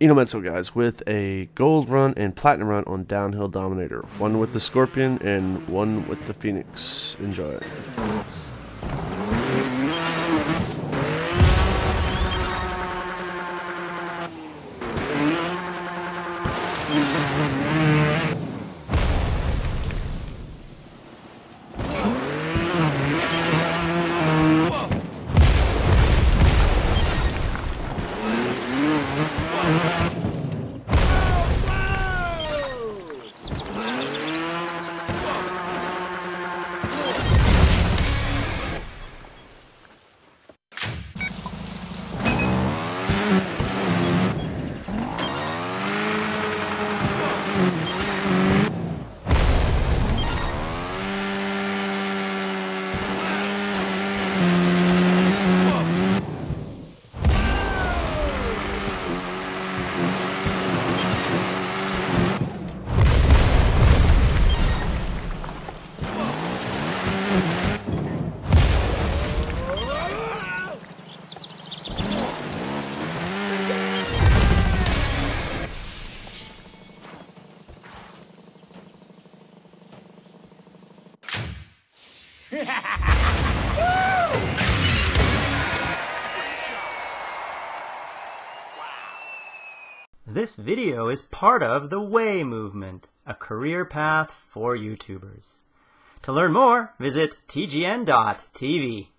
Enomenso guys, with a gold run and platinum run on Downhill Dominator. One with the Scorpion and one with the Phoenix. Enjoy. This video is part of the Way movement, a career path for YouTubers. To learn more, visit tgn.tv.